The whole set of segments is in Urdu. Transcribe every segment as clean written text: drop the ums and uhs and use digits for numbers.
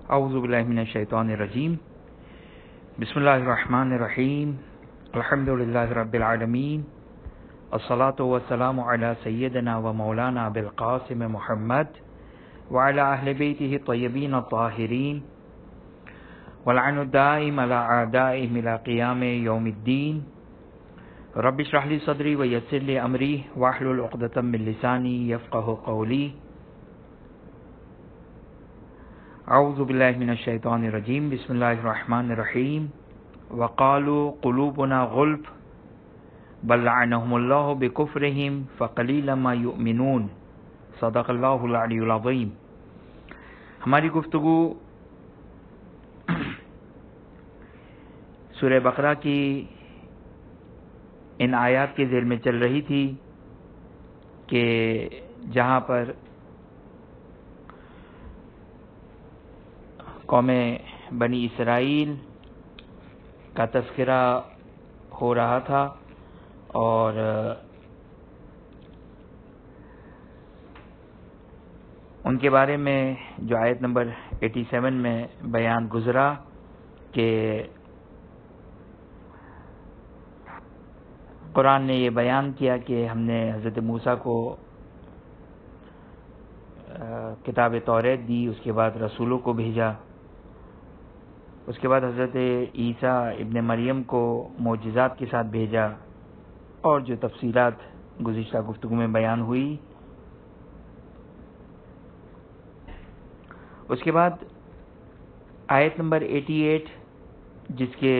اعوذ باللہ من الشیطان الرجیم بسم اللہ الرحمن الرحیم الحمد للہ رب العالمین الصلاۃ والسلام علی سیدنا و مولانا بالقاسم محمد وعلی اہل بیتہ الطیبین الطاہرین واللعن الدائم علی اعدائہم الی قیام یوم الدین رب اشرح لی صدری ویسر لی امری واحلل عقدۃ من لسانی یفقہوا قولی اعوذ باللہ من الشیطان الرجیم بسم اللہ الرحمن الرحیم وقالوا قلوبنا غلف بل لعنہم اللہ بکفرہم فقلیلا ما یؤمنون صدق اللہ العلی العظیم۔ ہماری گفتگو سورہ بقرہ کی ان آیات کے ذیل میں چل رہی تھی کہ جہاں پر قوم بنی اسرائیل کا تذکرہ ہو رہا تھا اور ان کے بارے میں جو آیت نمبر 87 میں بیان گزرا کہ قرآن نے یہ بیان کیا کہ ہم نے حضرت موسیٰ کو کتاب توریت دی، اس کے بعد رسولوں کو بھیجا، اس کے بعد حضرت عیسیٰ ابن مریم کو معجزات کے ساتھ بھیجا، اور جو تفصیلات گزشتہ گفتگو میں بیان ہوئی۔ اس کے بعد آیت نمبر 88 جس کے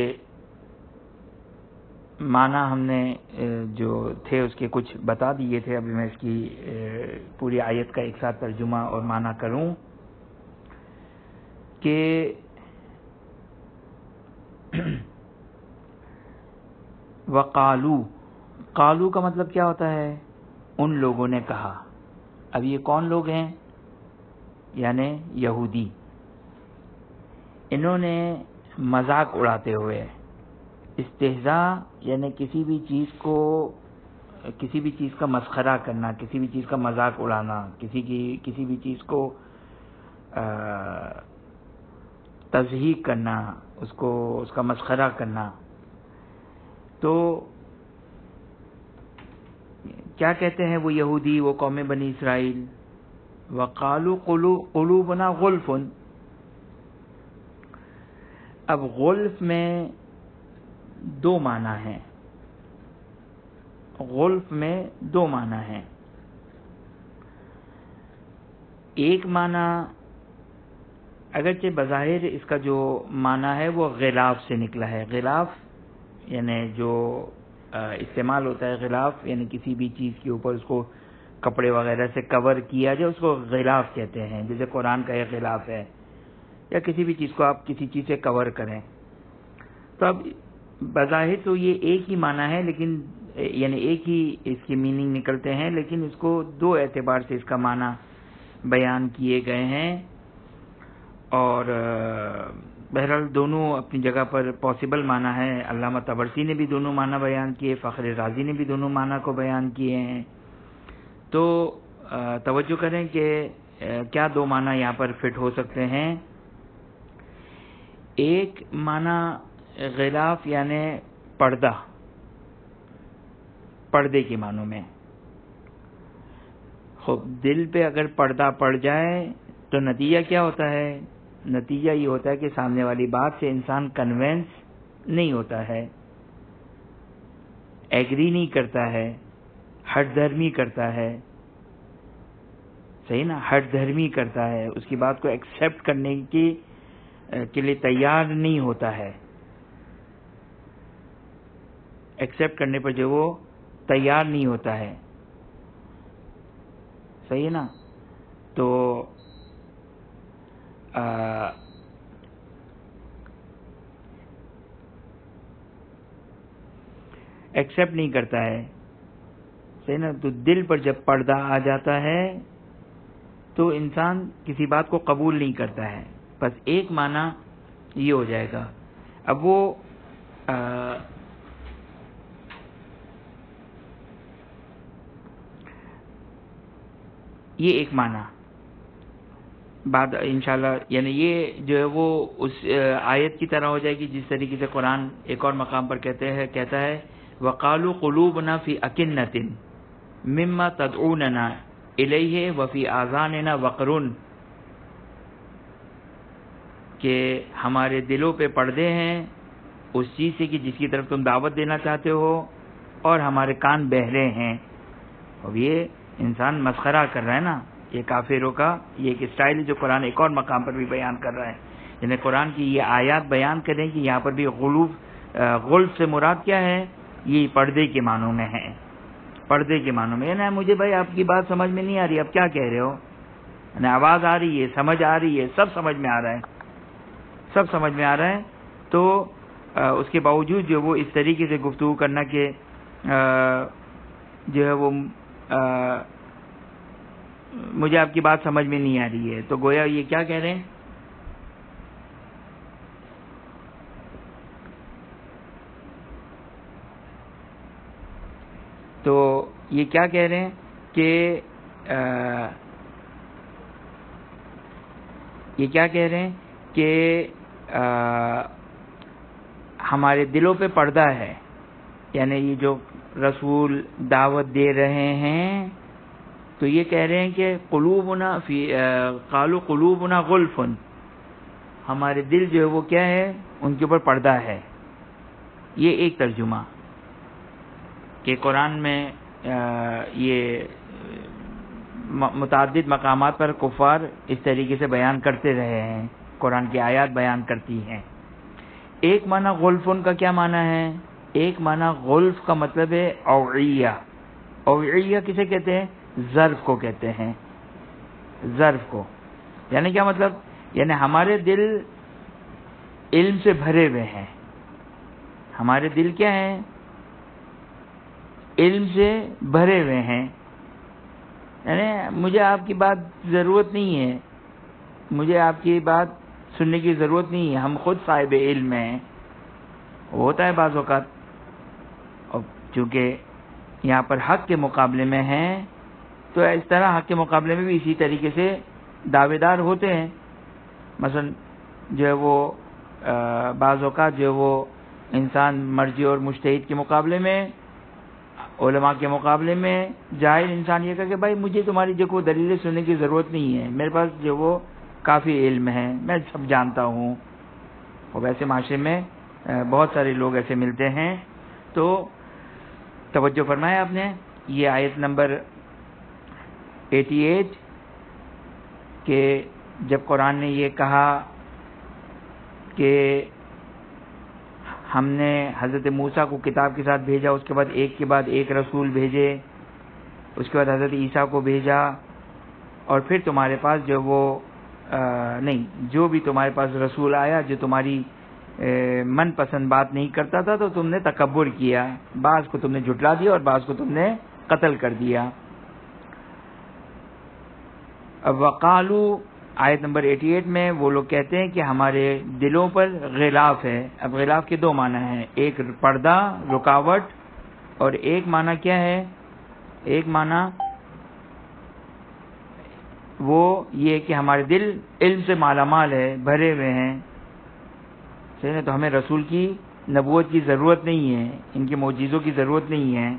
معنی ہم نے جو تھے اس کے کچھ بتا دیے تھے، ابھی میں اس کی پوری آیت کا ایک ساتھ ترجمہ اور معنی کروں کہ وقالو، قالو کا مطلب کیا ہوتا ہے؟ ان لوگوں نے کہا۔ اب یہ کون لوگ ہیں؟ یعنی یہودی۔ انہوں نے مذاق اڑاتے ہوئے، استہزاء یعنی کسی بھی چیز کا مسخرہ کرنا، کسی بھی چیز کا مذاق اڑانا، کسی بھی چیز کو تضحیک کرنا، اس کا مسخرہ کرنا۔ تو کیا کہتے ہیں وہ یہودی، وہ قوم بنی اسرائیل؟ وقالوا قلوبنا غلف۔ اب غلف میں دو معنی ہیں، غلف میں دو معنی ہیں۔ ایک معنی اگرچہ بظاہر اس کا جو معنی ہے وہ غلاف سے نکلا ہے۔ غلاف یعنی جو استعمال ہوتا ہے، غلاف یعنی کسی بھی چیز کے اوپر اس کو کپڑے وغیرہ سے کور کیا جائے، اس کو غلاف کہتے ہیں۔ جیسے قرآن کا ایک غلاف ہے، یا کسی بھی چیز کو آپ کسی چیز سے کور کریں۔ تو اب بظاہر تو یہ ایک ہی معنی ہے، لیکن یعنی ایک ہی اس کی میننگ نکلتے ہیں، لیکن اس کو دو اعتبار سے اس کا معنی بیان کیے گئے ہیں، اور بہرحال دونوں اپنی جگہ پر پاسبل معنی ہے۔ علامہ طبرسی نے بھی دونوں معنی بیان کیے، فخر رازی نے بھی دونوں معنی کو بیان کیے ہیں۔ تو توجہ کریں کہ کیا دو معنی یہاں پر فٹ ہو سکتے ہیں۔ ایک معنی غلاف یعنی پردہ، پردے کے معنوں میں۔ خب دل پہ اگر پردہ پڑ جائے تو نتیجہ کیا ہوتا ہے؟ نتیجہ یہ ہوتا ہے کہ سامنے والی بات سے انسان کنونس نہیں ہوتا ہے، ایگری نہیں کرتا ہے، ہٹ دھرمی کرتا ہے، صحیح نا، ہٹ دھرمی کرتا ہے، اس کی بات کو ایکسیپٹ کرنے کے لیے تیار نہیں ہوتا ہے، ایکسیپٹ کرنے پر جو وہ تیار نہیں ہوتا ہے، صحیح نا۔ تو ایکسیپٹ نہیں کرتا ہے، صحیح نا۔ تو دل پر جب پردہ آ جاتا ہے تو انسان کسی بات کو قبول نہیں کرتا ہے۔ بس ایک معنی یہ ہو جائے گا۔ اب وہ یہ ایک معنی۔ بعد انشاءاللہ یعنی یہ جو ہے وہ اس آیت کی طرح ہو جائے گی جس طریقے سے قرآن ایک اور مقام پر کہتا ہے وَقَالُوا قُلُوبُنَا فِي أَكِنَّةٍ مِّمَّا تَدْعُونَنَا إِلَيْهِ وَفِي آذَانِنَا وَقْرٌ، کہ ہمارے دلوں پہ پردے ہیں اس چیز سے کہ جس کی طرف تم دعوت دینا چاہتے ہو، اور ہمارے کان بہرے ہیں۔ اب یہ انسان مسخرہ کر رہا ہے نا، یہ کافروں کا یہ ایک اسٹائل ہے جو قرآن ایک اور مقام پر بھی بیان کر رہا ہے۔ یعنی قرآن کی یہ آیات بیان کریں کہ یہاں پر بھی غلف سے مراد کیا ہے، یہ پردے کے معنوں میں ہے، پردے کے معنوں میں۔ یعنی مجھے بھائی آپ کی بات سمجھ میں نہیں آ رہی، آپ کیا کہہ رہے ہو، یعنی آواز آ رہی ہے، سمجھ آ رہی ہے، سب سمجھ میں آ رہا ہے، سب سمجھ میں آ رہا ہے، تو اس کے باوجود جو وہ اس طریقے سے گفتگو کرنا کہ جو ہے وہ مجھے آپ کی بات سمجھ میں نہیں آ رہی ہے، تو گویا یہ کیا کہہ رہے ہیں، تو یہ کیا کہہ رہے ہیں کہ یہ کیا کہہ رہے ہیں کہ ہمارے دلوں پہ پردہ ہے، یعنی یہ جو رسول دعوت دے رہے ہیں تو یہ کہہ رہے ہیں کہ قلوبنا قالوا قلوبنا غلف، ہمارے دل جو ہے وہ کیا ہے، ان کے اوپر پردہ ہے۔ یہ ایک ترجمہ کہ قرآن میں یہ متعدد مقامات پر کفار اس طریقے سے بیان کرتے رہے ہیں، قرآن کی آیات بیان کرتی ہیں۔ ایک معنی غلفن کا کیا معنی ہے، ایک معنی غلف کا مطلب ہے اوعیہ۔ اوعیہ کسے کہتے ہیں، ظرف کو کہتے ہیں، ظرف کو۔ یعنی کیا مطلب، یعنی ہمارے دل علم سے بھرے ہوئے ہیں، ہمارے دل کیا ہیں، علم سے بھرے ہوئے ہیں۔ یعنی مجھے آپ کی بات ضرورت نہیں ہے، مجھے آپ کی بات سننے کی ضرورت نہیں ہے، ہم خود صاحب علم ہیں۔ ہوتا ہے بعض اوقات، اور چونکہ یہاں پر حق کے مقابلے میں ہیں تو اس طرح حق کے مقابلے میں بھی اسی طریقے سے دعوے دار ہوتے ہیں۔ مثلا جو ہے وہ بعض اوقات جو ہے وہ انسان مرجی اور مجتہد کے مقابلے میں، علماء کے مقابلے میں جاہل انسان یہ کہا کہ بھائی مجھے تمہاری جو کوئی دلیلیں سننے کی ضرورت نہیں ہے، میرے پاس جو وہ کافی علم ہے، میں سب جانتا ہوں۔ اور ویسے معاشرے میں بہت سارے لوگ ایسے ملتے ہیں۔ تو توجہ فرمایا آپ نے، یہ آیت نمبر 88 کہ جب قرآن نے یہ کہا کہ ہم نے حضرت موسیٰ کو کتاب کے ساتھ بھیجا، اس کے بعد ایک رسول بھیجے، اس کے بعد حضرت عیسیٰ کو بھیجا، اور پھر تمہارے پاس جو وہ نہیں، جو بھی تمہارے پاس رسول آیا جو تمہاری من پسند بات نہیں کرتا تھا تو تم نے تکبر کیا، بعض کو تم نے جھٹلا دیا اور بعض کو تم نے قتل کر دیا۔ اب وقالو آیت نمبر 88 میں وہ لوگ کہتے ہیں کہ ہمارے دلوں پر غلاف ہے۔ اب غلاف کے دو معنی ہیں، ایک پردہ، رکاوٹ، اور ایک معنی کیا ہے، ایک معنی وہ یہ کہ ہمارے دل علم سے مالا مال ہے، بھرے ہوئے ہیں، صحیح ہے، تو ہمیں رسول کی نبوت کی ضرورت نہیں ہے، ان کے معجزوں کی ضرورت نہیں ہے۔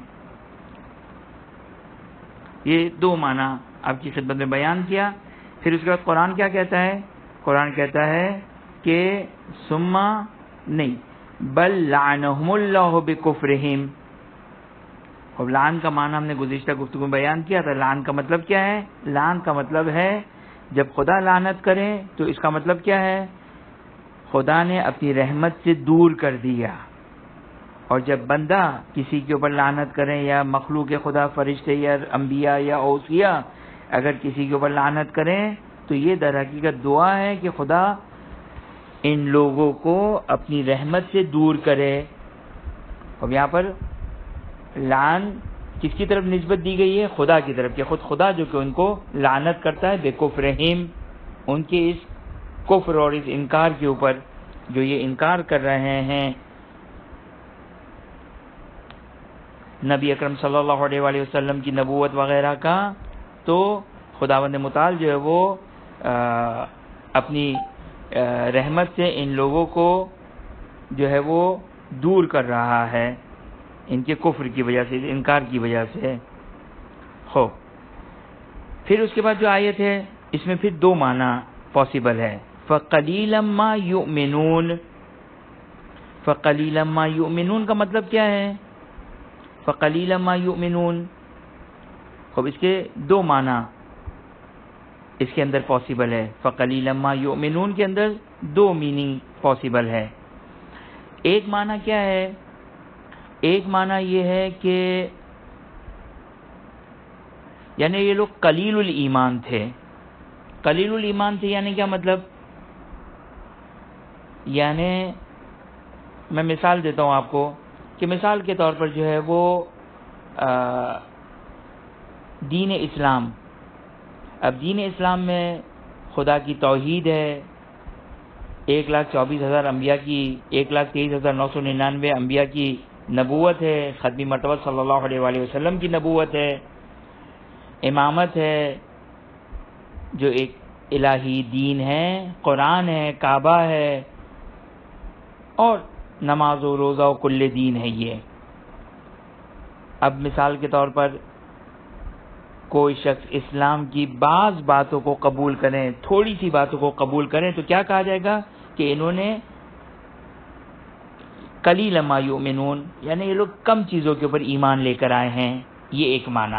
یہ دو معنی آپ کی خدمت میں بیان کیا۔ پھر اس کے بعد قرآن کیا کہتا ہے، قرآن کہتا ہے کہ ثم نہیں بل لعنہم اللہ بکفرہم۔ اور لعن کا معنی ہم نے گزشتہ گفتگو میں بیان کیا تھا۔ لعن کا مطلب کیا ہے، لعن کا مطلب ہے جب خدا لعنت کرے تو اس کا مطلب کیا ہے، خدا نے اپنی رحمت سے دور کر دیا۔ اور جب بندہ کسی کے اوپر لعنت کرے، یا مخلوق خدا، فرشتے یا انبیاء یا اوصیاء اگر کسی کے اوپر لعنت کریں تو یہ در حقیقت دعا ہے کہ خدا ان لوگوں کو اپنی رحمت سے دور کرے۔ اب یہاں پر لعن کس کی طرف نسبت دی گئی ہے، خدا کی طرف، کہ خود خدا جو کہ ان کو لعنت کرتا ہے بے کفرہم، ان کے اس کفر اور اس انکار کے اوپر جو یہ انکار کر رہے ہیں نبی اکرم صلی اللہ علیہ وآلہ وسلم کی نبوت وغیرہ کا، تو خداوند متعال جو ہے وہ اپنی رحمت سے ان لوگوں کو جو ہے وہ دور کر رہا ہے ان کے کفر کی وجہ سے، انکار کی وجہ سے. ہو پھر اس کے بعد جو آیت ہے اس میں پھر دو معنی پاسبل ہے. فَقَلِيلًا مَا يُؤْمِنُونَ، فَقَلِيلًا مَا يُؤْمِنُونَ کا مطلب کیا ہے؟ فَقَلِيلًا مَا يُؤْمِنُونَ، اب اس کے دو معنی اس کے اندر پاسبل ہے. فَقَلِيلًا مَا يُؤْمِنُونَ کے اندر دو میننگ پاسبل ہے. ایک معنی کیا ہے؟ ایک معنی یہ ہے کہ یعنی یہ لوگ قلیل الایمان تھے. قلیل الایمان تھے یعنی کیا مطلب؟ یعنی میں مثال دیتا ہوں آپ کو کہ مثال کے طور پر جو ہے وہ دین اسلام، اب دین اسلام میں خدا کی توحید ہے، 1,24,000 انبیاء کی، 1,23,999 انبیاء کی نبوت ہے، ختمی مرتبہ صلی اللہ علیہ وآلہ وسلم کی نبوت ہے، امامت ہے جو ایک الہی دین ہے، قرآن ہے، کعبہ ہے، اور نماز و روزہ و کل دین ہے یہ. اب مثال کے طور پر کوئی شخص اسلام کی بعض باتوں کو قبول کریں، تھوڑی سی باتوں کو قبول کریں تو کیا کہا جائے گا کہ انہوں نے قلیل ما یؤمنون، یعنی یہ لوگ کم چیزوں کے اوپر ایمان لے کر آئے ہیں. یہ ایک معنی،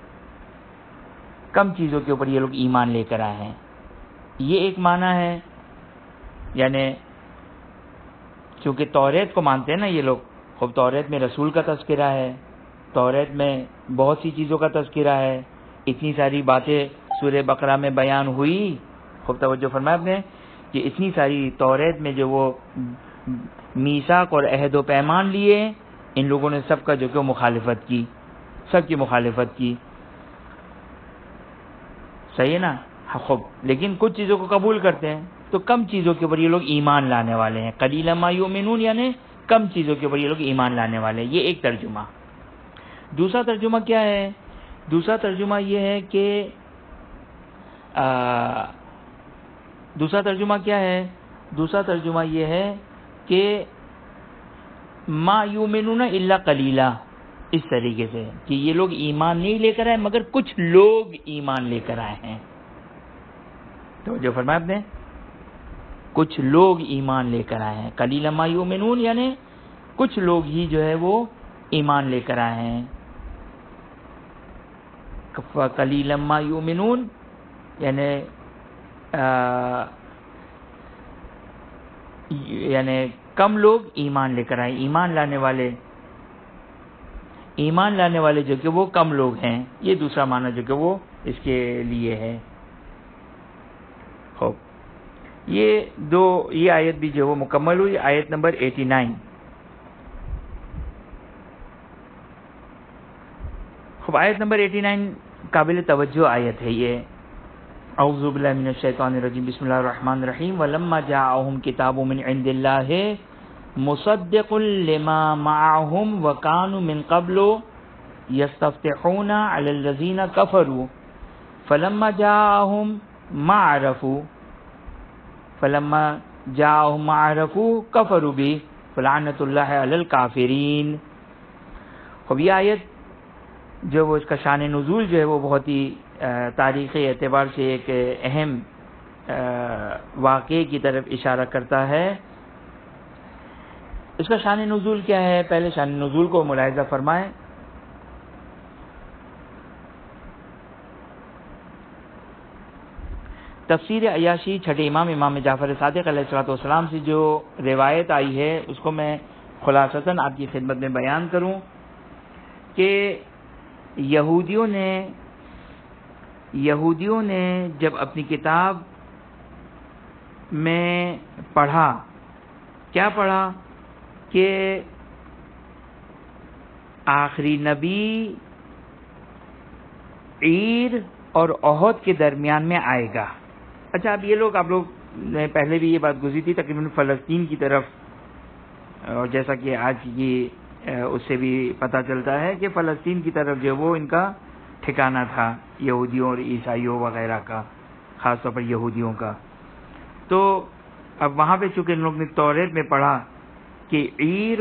کم چیزوں کے اوپر یہ لوگ ایمان لے کر آئے ہیں، یہ ایک معنی ہے. یعنی چونکہ توریت کو مانتے ہیں نا یہ لوگ، خب توریت میں رسول کا تذکرہ ہے، توریت میں بہت سی چیزوں کا تذکرہ ہے، اتنی ساری باتیں سورہ بقرہ میں بیان ہوئی. خوب توجہ فرمایا آپ نے کہ اتنی ساری توریت میں جو وہ میثاق اور عہد و پیمان لیے، ان لوگوں نے سب کا جو کہ مخالفت کی، سب کی مخالفت کی. صحیح ہے نا؟ خوب لیکن کچھ چیزوں کو قبول کرتے ہیں، تو کم چیزوں کے اوپر یہ لوگ ایمان لانے والے ہیں. قلیلا ما یؤمنون یعنی کم چیزوں کے اوپر یہ لوگ ایمان لانے والے ہیں. یہ ایک ترجمہ. دوسرا ترجمہ کیا ہے؟ دوسرا ترجمہ یہ ہے کہ دوسرا ترجمہ کیا ہے؟ دوسرا ترجمہ یہ ہے کہ ما یؤمنون الا قلیلا، اس طریقے سے کہ یہ لوگ ایمان نہیں لے کر آئے مگر کچھ لوگ ایمان لے کر آئے ہیں. تو جو فرمایا آپ نے کچھ لوگ ایمان لے کر آئے ہیں. قلیلا ما یؤمنون یعنی کچھ لوگ ہی جو ہے وہ ایمان لے کر آئے ہیں. قلیلا ما یؤمنون یعنی کم لوگ ایمان لے کر آئے. ایمان لانے والے جو کہ وہ کم لوگ ہیں. یہ دوسرا معنی جو کہ وہ اس کے لیے ہے. خوب یہ آیت بھی جو وہ مکمل ہوئی. آیت نمبر 89. خوب آیت نمبر 89 قابل توجہ آیت ہے. یہ اعوذ باللہ من الشیطان الرجیم بسم اللہ الرحمن الرحیم ولما جاءہم کتاب من عند اللہ مصدق لما معهم وكانوا من قبل يستفتحون على الذين كفروا فلما جاءهم ما عرفوا كفروا به فلعنة الله على الكافرين. اب یہ آیت جو وہ اس کا شان نزول جو ہے وہ بہت ہی تاریخی اعتبار سے ایک اہم واقعے کی طرف اشارہ کرتا ہے. اس کا شان نزول کیا ہے؟ پہلے شان نزول کو ملاحظہ فرمائیں. تفسیر عیاشی چھٹے امام جعفر صادق علیہ الصلوۃ والسلام سے جو روایت آئی ہے اس کو میں خلاصتاً آپ کی خدمت میں بیان کروں کہ یہودیوں نے جب اپنی کتاب میں پڑھا، کیا پڑھا کہ آخری نبی عیر اور احد کے درمیان میں آئے گا. اچھا اب یہ لوگ آپ لوگ نے پہلے بھی یہ بات گزری تھی تقریباً فلسطین کی طرف، اور جیسا کہ آج کی اس سے بھی پتہ چلتا ہے کہ فلسطین کی طرف جو وہ ان کا ٹھکانہ تھا یہودیوں اور عیسائیوں وغیرہ کا. خاص طور پر یہودیوں کا. تو اب وہاں پہ چونکہ ان لوگ نے توریت میں پڑھا کہ عیر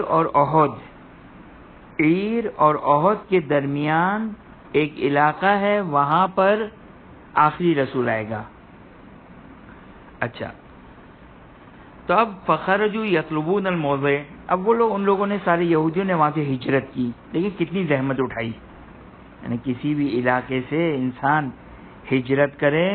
اور احد کے درمیان ایک علاقہ ہے، وہاں پر آخری رسول آئے گا. اچھا، تو اب فخرجوا یطلبون الموضع، اب وہ لوگ، ان لوگوں نے، سارے یہودیوں نے وہاں سے ہجرت کی. دیکھیں کتنی زحمت اٹھائی، یعنی کسی بھی علاقے سے انسان ہجرت کرے،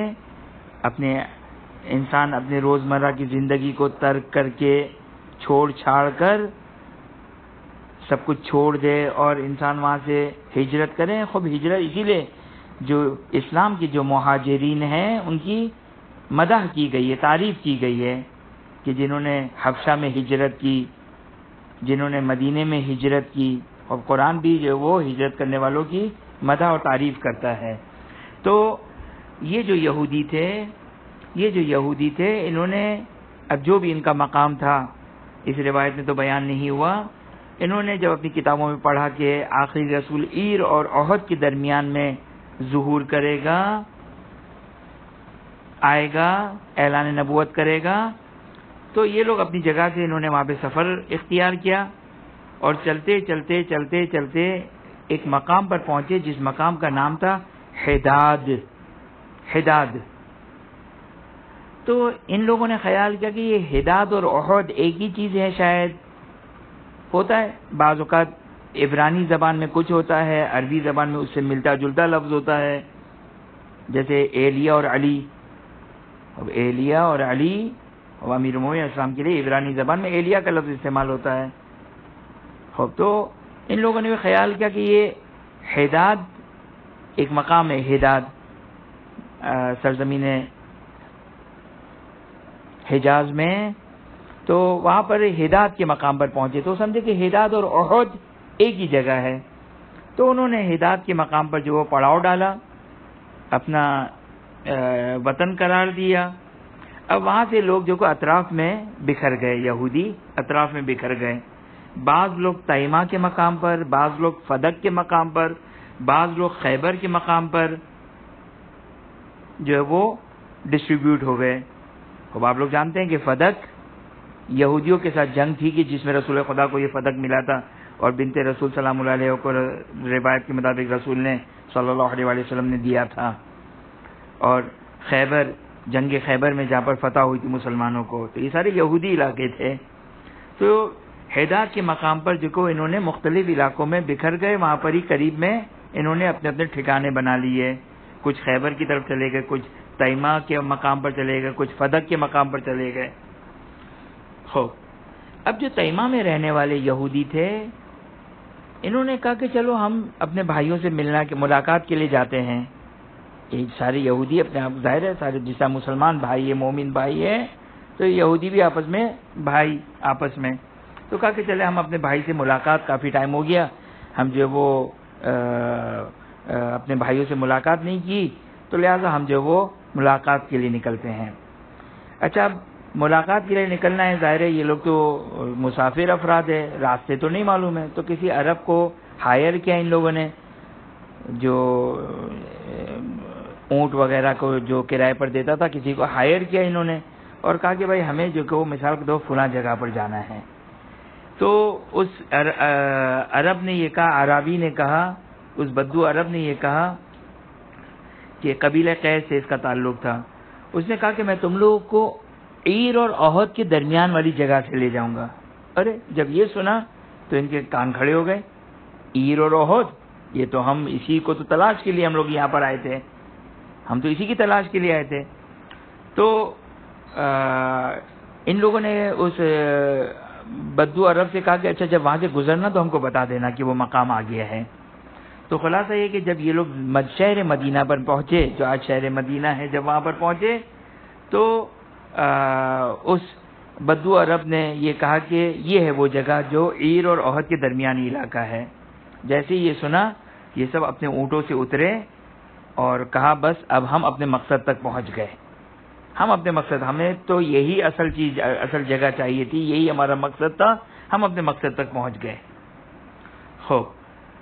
انسان اپنے روزمرہ کی زندگی کو ترک کر کے، چھوڑ چھاڑ کر سب کچھ چھوڑ دے اور انسان وہاں سے ہجرت کرے. خوب ہجرت اسی لیے جو اسلام کے جو مہاجرین ہیں ان کی مدح کی گئی ہے، تعریف کی گئی ہے کہ جنہوں نے حبشہ میں ہجرت کی، جنہوں نے مدینے میں ہجرت کی، اور قرآن بھی جو وہ ہجرت کرنے والوں کی مدح اور تعریف کرتا ہے. تو یہ جو یہودی تھے انہوں نے، اب جو بھی ان کا مقام تھا، اس روایت میں تو بیان نہیں ہوا، انہوں نے جب اپنی کتابوں میں پڑھا کہ آخری رسول عیر اور احد کے درمیان میں ظہور کرے گا، آئے گا، اعلان نبوت کرے گا، تو یہ لوگ اپنی جگہ سے انہوں نے وہاں پہ سفر اختیار کیا اور چلتے چلتے چلتے چلتے ایک مقام پر پہنچے جس مقام کا نام تھا حداد. تو ان لوگوں نے خیال کیا کہ یہ حداد اور احد ایک ہی چیز ہے. شاید ہوتا ہے بعض اوقات عبرانی زبان میں کچھ ہوتا ہے، عربی زبان میں اس سے ملتا جلتا لفظ ہوتا ہے، جیسے ایلیا اور علی. اب ایلیا اور علی اور امیر المومنین علیہ السلام کے لیے عبرانی زبان میں ایلیا کا لفظ استعمال ہوتا ہے. تو ان لوگوں نے بھی خیال کیا کہ یہ حداد ایک مقام ہے، حداد سرزمین حجاز میں، تو وہاں پر حداد کے مقام پر پہنچے تو سمجھے کہ حداد اور احد ایک ہی جگہ ہے. تو انہوں نے حداد کے مقام پر جو پڑاؤ ڈالا، اپنا وطن قرار دیا. اب وہاں سے لوگ جو اطراف میں بکھر گئے، یہودی اطراف میں بکھر گئے. بعض لوگ تیمہ کے مقام پر، بعض لوگ فدق کے مقام پر، بعض لوگ خیبر کے مقام پر جو ہے وہ ڈسٹریبیوٹ ہو گئے. اب آپ لوگ جانتے ہیں کہ فدق یہودیوں کے ساتھ جنگ تھی کہ جس میں رسول خدا کو یہ فدق ملا تھا، اور بنت رسول سلام اللہ علیہ کو روایت کے مطابق رسول نے صلی اللہ علیہ وسلم نے دیا تھا. اور خیبر، جنگ خیبر میں جہاں پر فتح ہوئی تھی مسلمانوں کو، تو یہ سارے یہودی علاقے تھے. تو حداد کے مقام پر جو کو انہوں نے مختلف علاقوں میں بکھر گئے، وہاں پر ہی قریب میں انہوں نے اپنے اپنے ٹھکانے بنا لیے. کچھ خیبر کی طرف چلے گئے، کچھ تیمہ کے مقام پر چلے گئے، کچھ فدق کے مقام پر چلے گئے. اب جو تیمہ میں رہنے والے یہودی تھے انہوں نے کہا کہ چلو ہم اپنے بھائیوں سے ملاقات کے لیے جاتے ہیں. یہ سارے یہودی اپنے آپ ظاہر ہے، سارے جس طرح مسلمان بھائی ہے، مومن بھائی ہے، تو یہودی بھی آپس میں بھائی آپس میں. تو کہا کہ چلے ہم اپنے بھائی سے ملاقات، کافی ٹائم ہو گیا ہم جو وہ اپنے بھائیوں سے ملاقات نہیں کی، تو لہٰذا ہم جو وہ ملاقات کے لیے نکلتے ہیں. اچھا، اب ملاقات کے لیے نکلنا ہے، ظاہر ہے یہ لوگ تو مسافر افراد ہے، راستے تو نہیں معلوم ہے. تو کسی عرب کو ہائر کیا ان لوگوں نے، جو اونٹ وغیرہ کو جو کرائے پر دیتا تھا، کسی کو ہائر کیا انہوں نے، اور کہا کہ بھائی ہمیں جو کہ وہ مثال کے دو فلاں جگہ پر جانا ہے. تو اس عرب نے یہ کہا، عربی نے کہا، اس بدو عرب نے یہ کہا کہ قبیلہ قیس سے اس کا تعلق تھا. اس نے کہا کہ میں تم لوگوں کو عیر اور احد کے درمیان والی جگہ سے لے جاؤں گا. ارے جب یہ سنا تو ان کے کان کھڑے ہو گئے. عیر اور احد، یہ تو ہم اسی کو تو تلاش کے لیے ہم لوگ یہاں پر آئے تھے، ہم تو اسی کی تلاش کے لیے آئے تھے. تو ان لوگوں نے اس بدو عرب سے کہا کہ اچھا جب وہاں سے گزرنا تو ہم کو بتا دینا کہ وہ مقام آ گیا ہے. تو خلاصہ یہ کہ جب یہ لوگ شہر مدینہ پر پہنچے، جو آج شہر مدینہ ہے، جب وہاں پر پہنچے تو اس بدو عرب نے یہ کہا کہ یہ ہے وہ جگہ جو عیر اور احد کے درمیانی علاقہ ہے. جیسے یہ سنا، یہ سب اپنے اونٹوں سے اترے اور کہا بس اب ہم اپنے مقصد تک پہنچ گئے. ہم اپنے مقصد، ہمیں تو یہی اصل جگہ چاہیے تھی، یہی ہمارا مقصد تھا، ہم اپنے مقصد تک پہنچ گئے.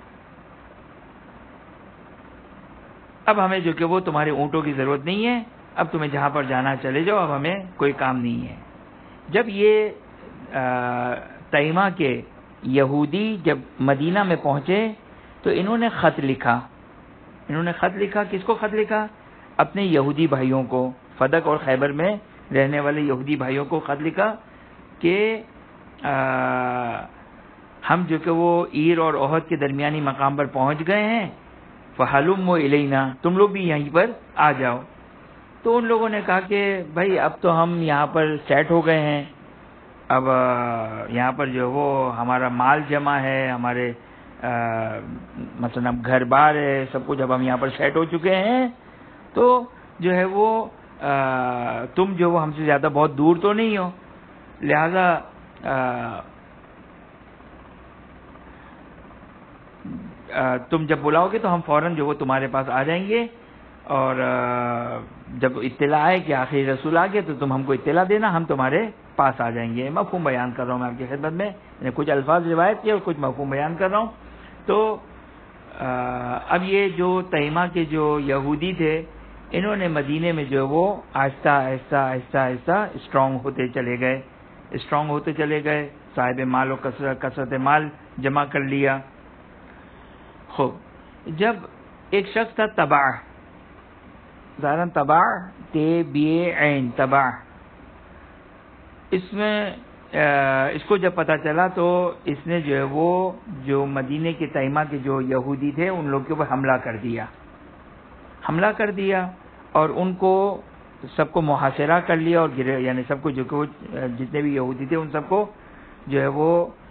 اب ہمیں جو کہ وہ تمہارے اونٹوں کی ضرورت نہیں ہے، اب تمہیں جہاں پر جانا چلے جاؤ، اب ہمیں کوئی کام نہیں ہے۔ جب یہ تیمہ کے یہودی جب مدینہ میں پہنچے تو انہوں نے خط لکھا۔ کس کو خط لکھا؟ اپنے یہودی بھائیوں کو، فدق اور خیبر میں رہنے والے یہودی بھائیوں کو خط لکھا کہ ہم جو کہ وہ عیر اور احد کے درمیانی مقام پر پہنچ گئے ہیں، فَحَلُمُّ إِلَيْنَا، تم لوگ بھی یہیں پر آ جاؤ۔ تو ان لوگوں نے کہا کہ بھائی اب تو ہم یہاں پر سیٹ ہو گئے ہیں، اب یہاں پر جو وہ ہمارا مال جمع ہے، ہمارے مثلا اب گھر بار ہے، سب کچھ اب ہم یہاں پر سیٹ ہو چکے ہیں، تو جو ہے وہ تم جو وہ ہم سے زیادہ بہت دور تو نہیں ہو، لہذا تم جب بلاؤ گے تو ہم فوراً جو وہ تمہارے پاس آ جائیں گے، اور جب اطلاع آئے کہ آخری رسول آ گئے تو تم ہم کو اطلاع دینا، ہم تمہارے پاس آ جائیں گے۔ مفہوم بیان کر رہا ہوں میں آپ کی خدمت میں، یعنی کچھ الفاظ روایت کے اور کچھ مفہوم بیان کر رہا ہوں۔ تو اب یہ جو تیمہ کے جو یہودی تھے، انہوں نے مدینے میں جو وہ آہستہ آہستہ اسٹرانگ ہوتے چلے گئے، صاحب مال و کثرت مال جمع کر لیا۔ خوب، جب ایک شخص تھا تبع، ظاہراً تبع تبع، اس میں اس کو جب پتہ چلا تو اس نے جو ہے وہ جو مدینے کے تیمہ کے جو یہودی تھے ان لوگوں کے اوپر حملہ کر دیا اور ان کو سب کو محاصرہ کر لیا، اور یعنی سب کو جو کہ جتنے بھی یہودی تھے ان سب کو جو ہے وہ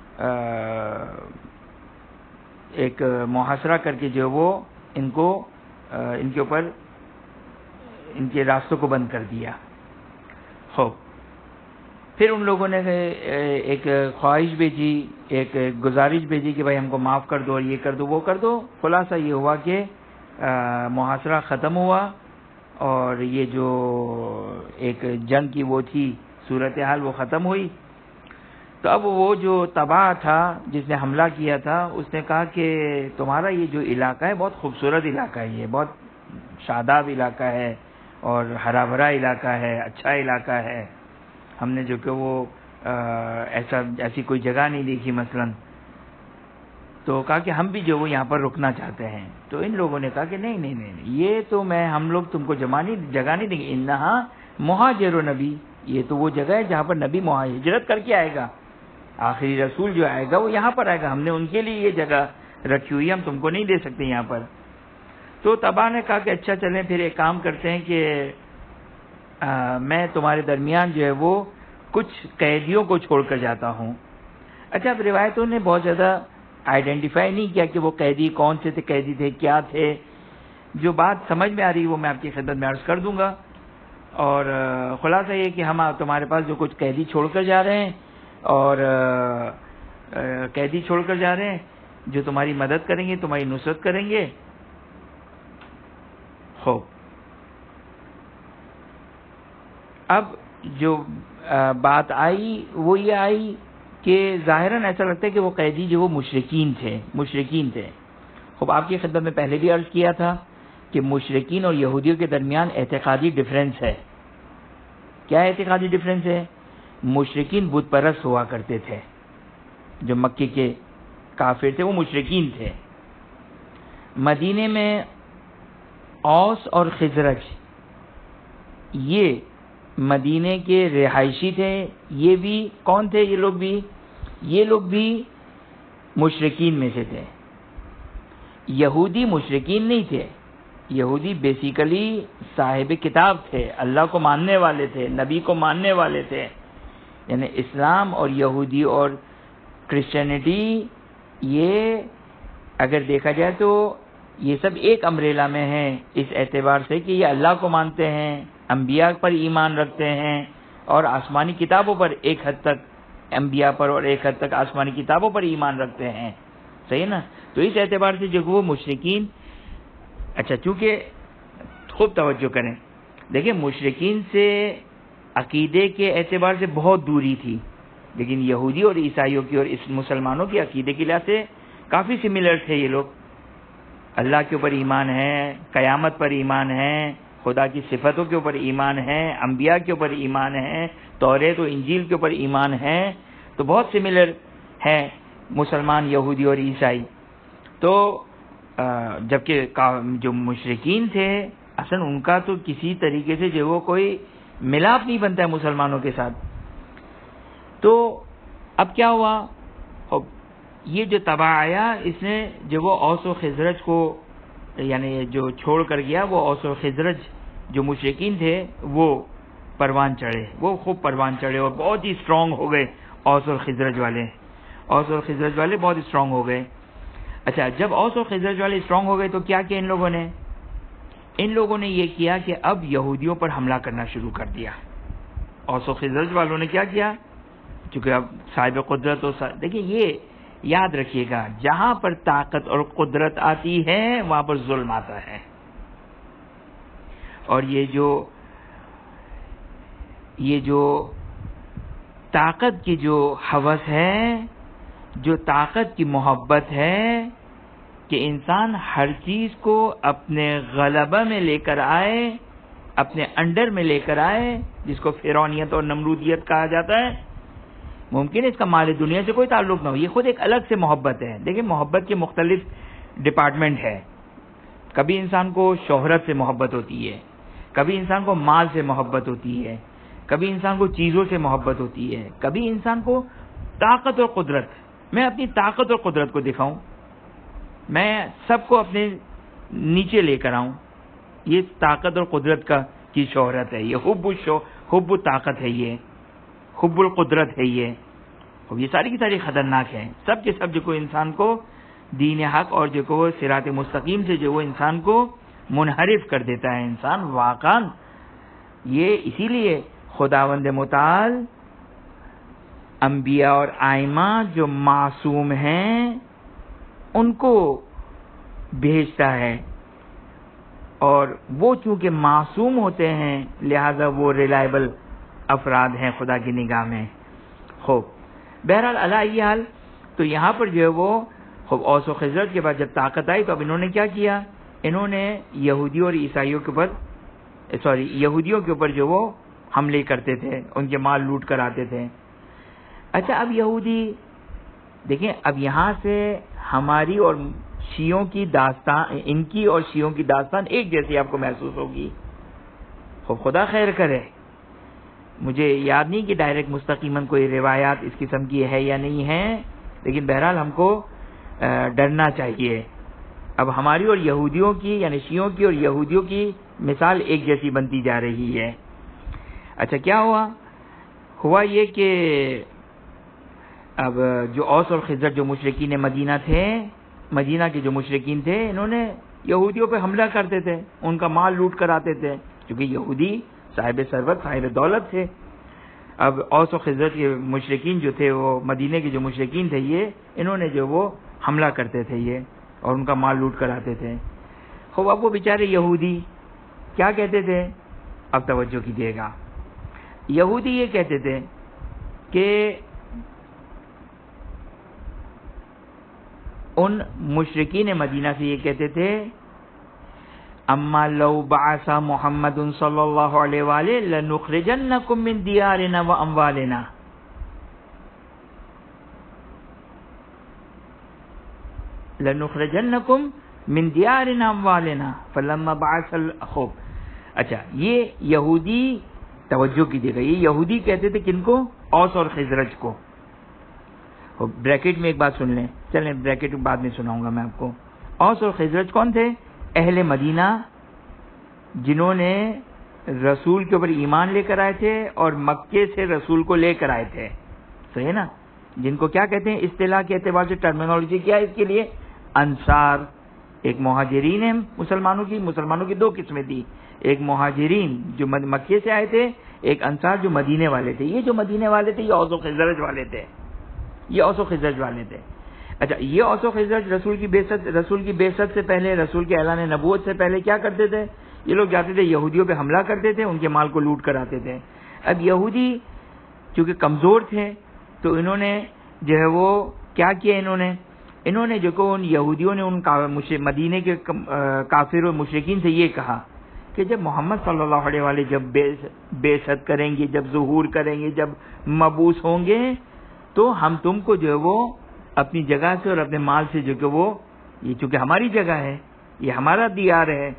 ایک محاصرہ کر کے جو ہے وہ ان کے اوپر ان کے راستوں کو بند کر دیا۔ خوب، پھر ان لوگوں نے ایک خواہش بھیجی، ایک گزارش بھیجی کہ بھائی ہم کو معاف کر دو اور یہ کر دو وہ کر دو۔ خلاصہ یہ ہوا کہ محاصرہ ختم ہوا، اور یہ جو ایک جنگ کی وہ تھی صورتحال وہ ختم ہوئی۔ تو اب وہ جو تبع تھا جس نے حملہ کیا تھا، اس نے کہا کہ تمہارا یہ جو علاقہ ہے بہت خوبصورت علاقہ ہے، یہ بہت شاداب علاقہ ہے اور ہرا بھرا علاقہ ہے، اچھا علاقہ ہے، ہم نے جو کہ وہ ایسی کوئی جگہ نہیں دیکھی مثلا۔ تو کہا کہ ہم بھی جو وہ یہاں پر رکنا چاہتے ہیں۔ تو ان لوگوں نے کہا کہ نہیں، یہ تو ہم لوگ تم کو جگہ نہیں دیں گے، انہا مہاجر نبی، یہ تو وہ جگہ ہے جہاں پر نبی ہجرت کر کے آئے گا، آخری رسول جو آئے گا وہ یہاں پر آئے گا، ہم نے ان کے لیے یہ جگہ رکھی ہوئی ہے، ہم تم کو نہیں دے سکتے یہاں پر۔ تو تبع نے کہا کہ اچھا چلیں پھر ایک کام کرتے ہیں کہ میں تمہارے درمیان جو ہے وہ کچھ قیدیوں کو چھوڑ کر جاتا ہوں۔ اچھا، اب روایتوں نے بہت زیادہ آئیڈینٹیفائی نہیں کیا کہ وہ قیدی کون سے تھے، قیدی تھے کیا تھے۔ جو بات سمجھ میں آ رہی ہے وہ میں آپ کی خدمت میں عرض کر دوں گا، اور خلاصہ یہ کہ ہم تمہارے پاس جو کچھ قیدی چھوڑ کر جا رہے ہیں، اور قیدی چھوڑ کر جا رہے ہیں جو تمہاری مدد کریں گے، تمہاری نصرت کریں گے۔ خوب، اب جو بات آئی وہ یہ آئی کہ ظاہراً ایسا لگتا ہے کہ وہ قیدی جو وہ مشرکین تھے۔ خوب، آپ کی خدمت میں پہلے بھی عرض کیا تھا کہ مشرکین اور یہودیوں کے درمیان اعتقادی ڈیفرنس ہے۔ کیا اعتقادی ڈیفرنس ہے؟ مشرکین بت پرست ہوا کرتے تھے، جو مکے کے کافر تھے وہ مشرکین تھے۔ مدینے میں اوس اور خزرج یہ مدینے کے رہائشی تھے، یہ بھی کون تھے؟ یہ لوگ بھی مشرکین میں سے تھے۔ یہودی مشرکین نہیں تھے، یہودی بیسیکلی صاحب کتاب تھے، اللہ کو ماننے والے تھے، نبی کو ماننے والے تھے۔ یعنی اسلام اور یہودی اور کرسچینٹی، یہ اگر دیکھا جائے تو یہ سب ایک امبریلا میں ہیں، اس اعتبار سے کہ یہ اللہ کو مانتے ہیں، انبیاء پر ایمان رکھتے ہیں، اور آسمانی کتابوں پر ایک حد تک انبیاء پر اور ایک حد تک آسمانی کتابوں پر ایمان رکھتے ہیں، صحیح نا؟ تو اس اعتبار سے جو وہ مشرکین، اچھا چونکہ خوب توجہ کریں، دیکھیں مشرکین سے عقیدے کے اعتبار سے بہت دوری تھی، لیکن یہودی اور عیسائیوں کی اور اس مسلمانوں کے عقیدے کے لحاظ سے کافی سملر تھے۔ یہ لوگ اللہ کے اوپر ایمان ہے، قیامت پر ایمان ہے، خدا کی صفتوں کے اوپر ایمان ہے، انبیاء کے اوپر ایمان ہے، توریت و انجیل کے اوپر ایمان ہے، تو بہت سملر ہے مسلمان، یہودی اور عیسائی. تو جبکہ جو مشرکین تھے اصلا ان کا تو کسی طریقے سے جو وہ کوئی ملاپ نہیں بنتا ہے مسلمانوں کے ساتھ. تو اب کیا ہوا، یہ جو تباہ آیا اس نے جو وہ اوس و خزرج کو یعنی جو چھوڑ کر گیا، وہ اوس و خزرج جو مشرکین تھے وہ پروان چڑھے، وہ خوب پروان چڑھے اور بہت ہی اسٹرانگ ہو گئے. اوس اور خزرج والے، اوس اور خزرج والے بہت اسٹرانگ ہو گئے. اچھا، جب اوس اور خزرج والے اسٹرانگ ہو گئے تو کیا کیا ان لوگوں نے یہ کیا کہ اب یہودیوں پر حملہ کرنا شروع کر دیا. اوس و خزرج والوں نے کیا کیا، چونکہ اب صاحب قدرت دیکھیں یہ یاد رکھیے گا، جہاں پر طاقت اور قدرت آتی ہے وہاں پر ظلم آتا ہے. اور یہ جو طاقت کی جو ہوس ہے، جو طاقت کی محبت ہے کہ انسان ہر چیز کو اپنے غلبہ میں لے کر آئے، اپنے انڈر میں لے کر آئے، جس کو فرعونیت اور نمرودیت کہا جاتا ہے. ممکن ہے اس کا مال دنیا سے کوئی تعلق نہ ہو، یہ خود ایک الگ سے محبت ہے. دیکھیں محبت کے مختلف ڈپارٹمنٹ ہے. کبھی انسان کو شہرت سے محبت ہوتی ہے، کبھی انسان کو مال سے محبت ہوتی ہے، کبھی انسان کو چیزوں سے محبت ہوتی ہے، کبھی انسان کو طاقت اور قدرت. میں اپنی طاقت اور قدرت کو دکھاؤں، میں سب کو اپنے نیچے لے کر آؤں، یہ طاقت اور قدرت کی شہرت ہے. یہ حب طاقت ہے، یہ حب القدرت ہے. یہ ساری کی ساری خطرناک ہیں. سب کے سب جو کوئی انسان کو دین حق اور جو کو صراط مستقیم سے جو وہ انسان کو منحرف کر دیتا ہے. انسان واقعا یہ اسی لیے خداوند متعال انبیاء اور ائمہ جو معصوم ہیں ان کو بھیجتا ہے، اور وہ چونکہ معصوم ہوتے ہیں لہذا وہ ریلائبل افراد ہیں خدا کی نگاہ میں. خوب بہرحال علی حال تو یہاں پر جو ہے وہ خوب اوس و خزرج کے بعد جب طاقت آئی تو اب انہوں نے کیا کیا، انہوں نے یہودیوں اور عیسائیوں کے اوپر یہودیوں کے اوپر جو وہ حملے کرتے تھے، ان کے مال لوٹ کر آتے تھے. اچھا اب یہودی دیکھیں، اب یہاں سے ہماری اور شیعوں کی داستان، ان کی اور شیعوں کی داستان ایک جیسی آپ کو محسوس ہوگی. خدا خیر کرے، مجھے یاد نہیں کہ ڈائریکٹ مستقیماً کوئی روایات اس قسم کی ہے یا نہیں ہے، لیکن بہرحال ہم کو ڈرنا چاہیے. اب ہماری اور یہودیوں کی یعنی شیعوں کی اور یہودیوں کی مثال ایک جیسی بنتی جا رہی ہے. اچھا کیا ہوا یہ کہ اب جو اوس اور خزرج جو مشرکین مدینہ تھے، مدینہ کے جو مشرکین تھے، انہوں نے یہودیوں پہ حملہ کرتے تھے، ان کا مال لوٹ کر آتے تھے، کیونکہ یہودی صاحب ثروت صاحب دولت تھے. اب اوس و خزرج کے مشرکین جو تھے، وہ مدینے کے جو مشرکین تھے، انہوں نے جو وہ حملہ کرتے تھے اور ان کا مال لوٹ کر آتے تھے. خوب اب وہ بیچارے یہودی کیا کہتے تھے، اب توجہ کیجیے گا. یہودی یہ کہتے تھے کہ ان مشرکین مدینہ سے یہ کہتے تھے، اما لو بعث محمد صلی اللہ علیہ وآلہ لنخرجنکم من دیارنا و اموالنا. لنخرجنکم من دیارنا اموالنا فلما بعث خوب. اچھا یہ یہودی توجہ کیجیے گا، یہ یہودی کہتے تھے کن کو، اوس اور خزرج کو. بریکٹ میں ایک بات سن لیں، چلیں بریکٹ بعد میں سناؤں گا میں آپ کو. اوس اور خزرج کون تھے؟ اہل مدینہ جنہوں نے رسول کے اوپر ایمان لے کر آئے تھے اور مکے سے رسول کو لے کر آئے تھے. صحیح نا؟ جن کو کیا کہتے ہیں اصطلاح کے اعتبار سے، ٹرمینالوجی کیا ہے اس کے لیے؟ انصار. ایک مہاجرین ہیں مسلمانوں کی دو قسمیں تھی، ایک مہاجرین جو مکے سے آئے تھے، ایک انصار جو مدینے والے تھے. یہ جو مدینے والے تھے یہ اوس و خزرج والے تھے، یہ اوس و خزرج والے تھے. اچھا یہ اوس و خزرج رسول کی بعثت سے پہلے، رسول کے اعلان نبوت سے پہلے کیا کرتے تھے؟ یہ لوگ جاتے تھے یہودیوں پہ حملہ کرتے تھے، ان کے مال کو لوٹ کر آتے تھے. اب یہودی چونکہ کمزور تھے تو انہوں نے جو ہے وہ کیا کیا، انہوں نے جو کہ ان یہودیوں نے ان مدینے کے کافر و مشرکین سے یہ کہا کہ جب محمد صلی اللہ علیہ وآلہ جب بعثت کریں گے، جب ظہور کریں گے، جب مبعوث ہوں گے، تو ہم تم کو جو ہے وہ اپنی جگہ سے اور اپنے مال سے جو کہ وہ یہ چونکہ ہماری جگہ ہے، یہ ہمارا دیار ہے،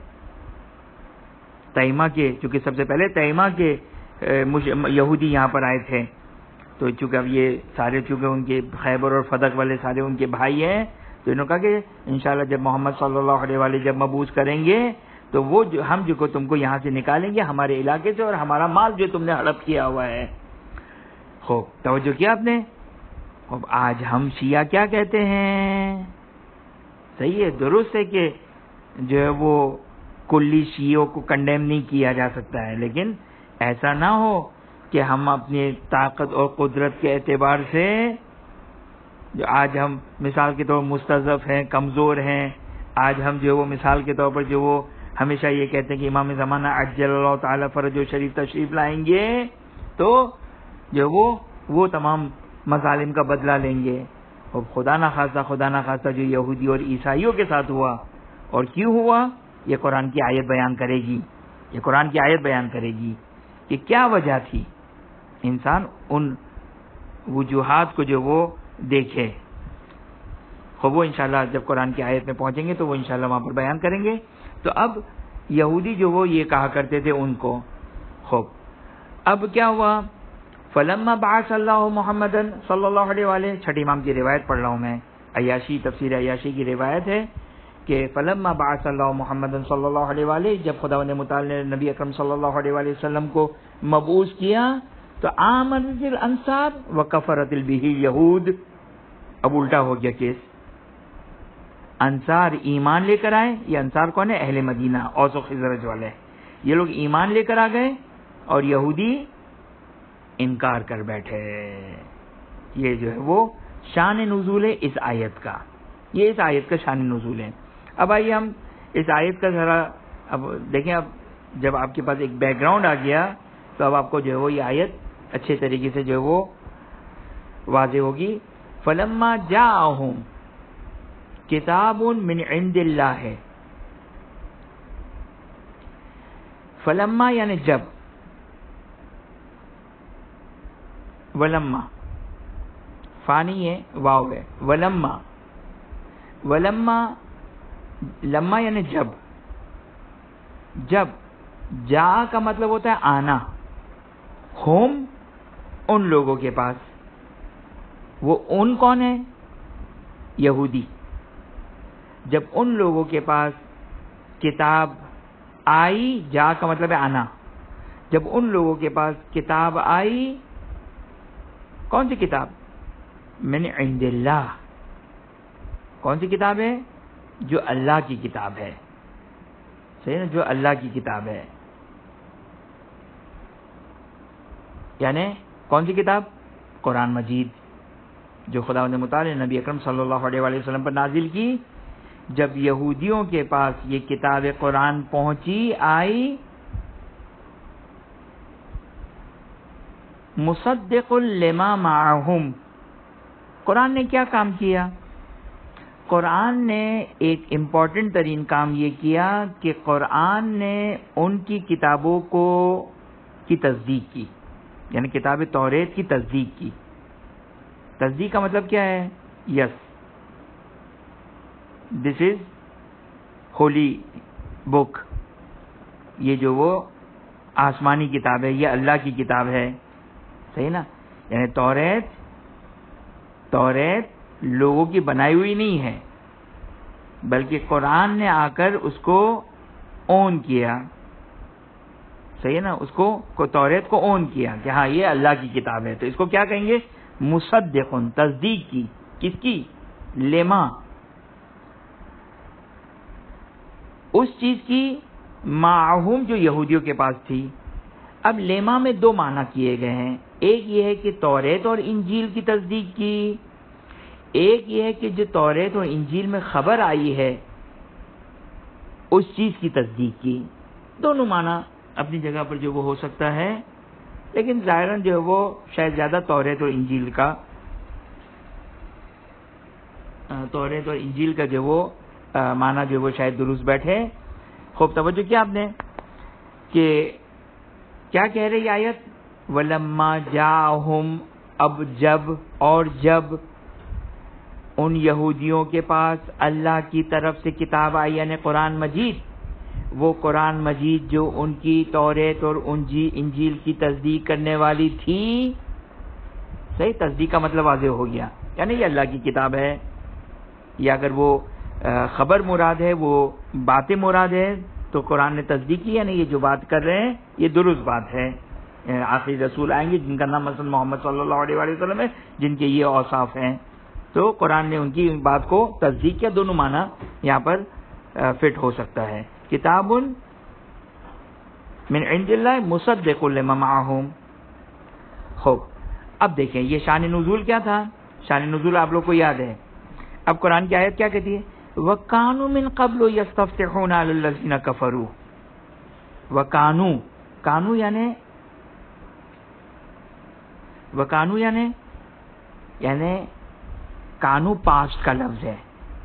تیمہ کے، چونکہ سب سے پہلے تیمہ کے یہودی یہاں پر آئے تھے، تو چونکہ اب یہ سارے چونکہ ان کے خیبر اور فدق والے سارے ان کے بھائی ہیں، تو انہوں نے کہا کہ انشاءاللہ جب محمد صلی اللہ علیہ وآلہ جب مبعوث کریں گے تو وہ ہم جو کو تم کو یہاں سے نکالیں گے ہمارے علاقے سے، اور ہمارا مال جو تم نے ہڑپ کیا ہوا ہے۔ خوب توجہ کیا آپ نے؟ خوب آج ہم شیعہ کیا کہتے ہیں؟ صحیح ہے، درست ہے کہ جو ہے وہ کلی شیعوں کو کنڈیم نہیں کیا جا سکتا ہے، لیکن ایسا نہ ہو کہ ہم اپنی طاقت اور قدرت کے اعتبار سے جو آج ہم مثال کے طور پر مستضعف ہیں، کمزور ہیں، آج ہم جو وہ مثال کے طور پر جو وہ ہمیشہ یہ کہتے ہیں کہ امام زمانہ عجل اللہ تعالی فرج و شریف تشریف لائیں گے تو جو وہ تمام مظالم کا بدلہ لیں گے، اور خدا نہ خواستہ جو یہودی اور عیسائیوں کے ساتھ ہوا، اور کیوں ہوا یہ قرآن کی آیت بیان کرے گی، یہ قرآن کی آیت بیان کرے گی کہ کیا وجہ تھی۔ انسان ان وجوہات کو جو وہ دیکھے، خوب وہ انشاءاللہ جب قرآن کی آیت میں پہنچیں گے تو وہ انشاءاللہ وہاں پر بیان کریں گے۔ تو اب یہودی جو وہ یہ کہا کرتے تھے ان کو، خوب اب کیا ہوا؟ فلما بعث اللہ محمد صلی اللہ علیہ وآلہ، چھٹے امام کی روایت پڑھ رہا ہوں میں، عیاشی تفسیر عیاشی کی روایت ہے کہ فلما بعث اللہ محمد صلی اللہ علیہ وآلہ، جب خداوند متعال نے نبی اکرم صلی اللہ علیہ وآلہ وسلم کو مبعوث کیا تو آمنت الانصار وکفرت به یہود۔ اب الٹا ہو گیا کیس، انصار ایمان لے کر آئے، یہ انصار کون ہے؟ اہل مدینہ، اوس و خزرج والے، یہ لوگ ایمان لے کر آ گئے اور یہودی انکار کر بیٹھے۔ یہ جو ہے وہ شان نزول ہے اس آیت کا، یہ اس آیت کا شان نزول ہے۔ اب آئیے ہم اس آیت کا ذرا اب دیکھیں، اب جب آپ کے پاس ایک بیک گراؤنڈ آ گیا تو اب آپ کو جو ہے وہ یہ آیت اچھے طریقے سے جو ہے وہ واضح ہوگی۔ فلما جاءہم کتاب من عند اللہ ہے، فلما یعنی جب، ولما فانی ہے، واو ہے، ولما لما یعنی جب جا کا مطلب ہوتا ہے آنا، ہم ان لوگوں کے پاس، وہ ان کون ہے؟ یہودی۔ جب ان لوگوں کے پاس کتاب آئی، جا کا مطلب ہے آنا، جب ان لوگوں کے پاس کتاب آئی، کون سی کتاب؟ من عند اللہ، کون سی کتاب ہے؟ جو اللہ کی کتاب ہے، صحیح نا، جو اللہ کی کتاب ہے، یعنی کون سی کتاب؟ قرآن مجید، جو خداوند متعال نے نبی اکرم صلی اللہ علیہ وآلہ وسلم پر نازل کی۔ جب یہودیوں کے پاس یہ کتاب قرآن پہنچی، آئی، مصدق لما معہم، قرآن نے کیا کام کیا؟ قرآن نے ایک امپورٹنٹ ترین کام یہ کیا کہ قرآن نے ان کی کتابوں کی تصدیق کی، یعنی کتاب توریت کی تصدیق کی۔ تصدیق کا مطلب کیا ہے؟ یس، دس از ہولی بک، یہ جو وہ آسمانی کتاب ہے، یہ اللہ کی کتاب ہے، صحیح نا، یعنی توریت لوگوں کی بنائی ہوئی نہیں ہے، بلکہ قرآن نے آ کر اس کو اون کیا، صحیح ہے نا، اس کو توریت کو اون کیا کہ ہاں یہ اللہ کی کتاب ہے، تو اس کو کیا کہیں گے؟ مصدق، تصدیق کی، کس کی؟ لما، اس چیز کی، معہم جو یہودیوں کے پاس تھی۔ اب لیما میں دو معنی کیے گئے ہیں، ایک یہ ہے کہ توریت اور انجیل کی تصدیق کی، ایک یہ ہے کہ جو توریت اور انجیل میں خبر آئی ہے اس چیز کی تصدیق کی۔ دونوں معنی اپنی جگہ پر جو وہ ہو سکتا ہے، لیکن ظاہراً جو ہے وہ شاید زیادہ توریت اور انجیل کا جو وہ معنی جو وہ شاید درست بیٹھے۔ خوب توجہ کیا آپ نے؟ کہ کیا کہہ رہی آیت؟ وَلَمَّا جَاءَهُمْ، اب جب اور جب ان یہودیوں کے پاس اللہ کی طرف سے کتاب آئی یعنی قرآن مجید، وہ قرآن مجید جو ان کی توریت اور انجیل کی تصدیق کرنے والی تھی. صحیح، تصدیق کا مطلب واضح ہو گیا، یعنی یہ اللہ کی کتاب ہے، یا اگر وہ خبر مراد ہے، وہ باتیں مراد ہے تو قرآن نے تصدیق کی، یعنی یہ جو بات کر رہے ہیں یہ درست بات ہے. آخری رسول آئیں گے جن کا نام مثلا محمد صلی اللہ علیہ وآلہ وسلم ہے، جن کے یہ اوصاف ہیں، تو قرآن نے ان کی بات کو تصدیق کیا. دونوں معنی یہاں پر فٹ ہو سکتا ہے. کتاب من عند اللہ مصدق لما معہم. خوب، اب دیکھیں یہ شان نزول کیا تھا؟ شان نزول آپ لوگ کو یاد ہے. اب قرآن کی آیت کیا کہتی ہے؟ وَكَانُوا مِن قَبْلُ يَسْتَفْتِحُونَ عَلَى الَّذِينَ كَفَرُوا. وَكَانُوا، کانو یعنی کانو پاسٹ کا لفظ ہے،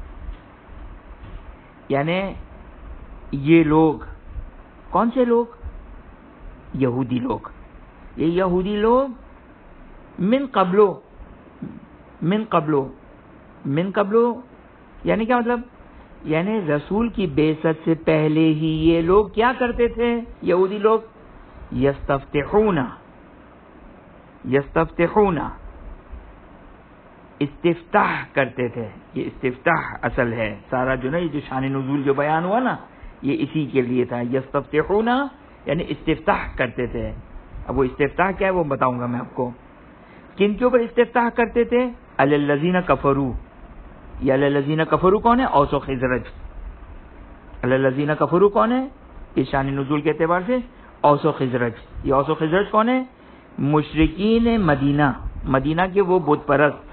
یعنی یہ لوگ، کون سے لوگ؟ یہودی لوگ. یہ یہودی لوگ من قبلو یعنی کیا مطلب؟ یعنی رسول کی بعثت سے پہلے ہی یہ لوگ کیا کرتے تھے؟ یہودی لوگ یستفتحون، استفتاح کرتے تھے. یہ استفتاح اصل ہے سارا جو نا، یہ جو شان نزول جو بیان ہوا نا یہ اسی کے لیے تھا. یستفتحون یعنی استفتاح کرتے تھے. اب وہ استفتاح کیا ہے وہ بتاؤں گا میں آپ کو. کن کے اوپر استفتاح کرتے تھے؟ علی الذین کفروا. یہ علی الذین کفروا کون ہے؟ اوس و خزرج. علی الذین کفروا کون ہے اس شان نزول کے اعتبار سے؟ اوس و خزرج. یہ اوس و خزرج کون ہے؟ مشرکین مدینہ، مدینہ کے وہ بت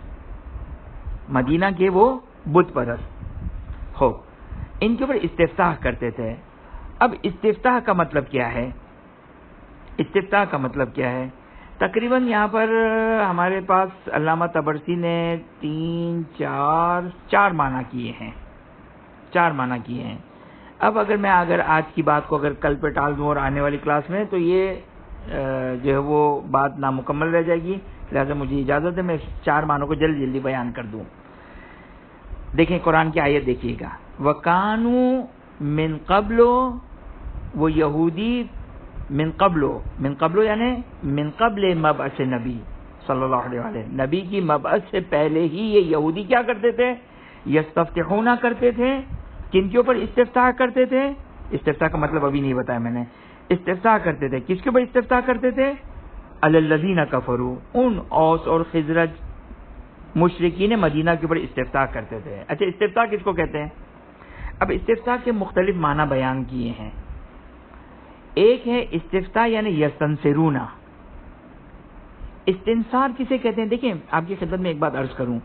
پرست. ہو ان کے اوپر استفتاح کرتے تھے. اب استفتاح کا مطلب کیا ہے؟ استفتاح کا مطلب کیا ہے؟ تقریباً یہاں پر ہمارے پاس علامہ طبرسی نے چار معنی کیے ہیں. اب اگر آج کی بات کو اگر کل پہ ٹال دوں اور آنے والی کلاس میں تو یہ جو ہے وہ بات نامکمل رہ جائے گی، لہٰذا مجھے اجازت ہے میں 4 معنوں کو جلدی بیان کر دوں. دیکھیں قرآن کی آیت دیکھیے گا. وَكَانُوا مِن قَبْلُ، وہ یہودی من قبل یعنی من قبل مبعث نبی صلی اللہ علیہ وسلم، نبی کی مبعث سے پہلے ہی یہ یہودی کیا کرتے تھے؟ یستفتحون کرتے تھے. کن کے اوپر استفتاح کرتے تھے؟ استفتاح کا مطلب ابھی نہیں بتایا میں نے. استفتاح کرتے تھے کس کے اوپر استفتاح کرتے تھے؟ علی الذین کفروا، ان اوس اور خزرج مشرکین مدینہ کے اوپر استفتاح کرتے تھے. اچھا استفتاح کس کو کہتے ہیں؟ اب استفتاح کے مختلف معنی بیان کیے ہیں. ایک ہے استفتاح یعنی یستنصرون. استنصار کسے کہتے ہیں؟ دیکھیں آپ کی خدمت میں ایک بات عرض کروں،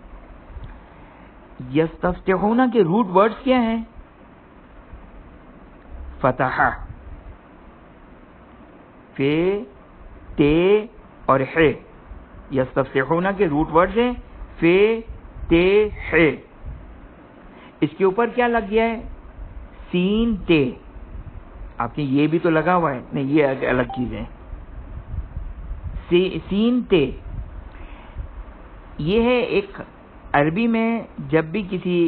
یستفتحون کے روٹ ورڈز کیا ہیں؟ فتح، فے، تے اور ہے. یستفتحون کے روٹ ورڈز ہیں فے، تے، ہے. اس کے اوپر کیا لگ گیا ہے؟ سین، تے. آپ کے یہ بھی تو لگا ہوا ہے، نہیں یہ الگ چیز ہے. سین، تے یہ ہے. ایک عربی میں جب بھی کسی